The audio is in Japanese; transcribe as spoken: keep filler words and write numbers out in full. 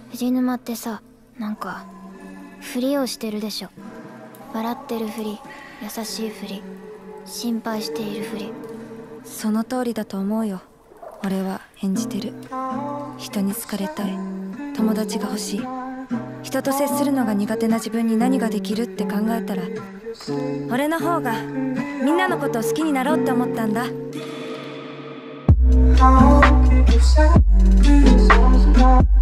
藤沼ってさ、なんかふりをしてるでしょ。笑ってるふり、優しいふり、心配しているふり。 その通りだと思うよ。俺は演じてる。人に好かれたい、友達が欲しい、人と接するのが苦手な自分に何ができるって考えたら、俺の方がみんなのことを好きになろうって思ったんだ。How can you say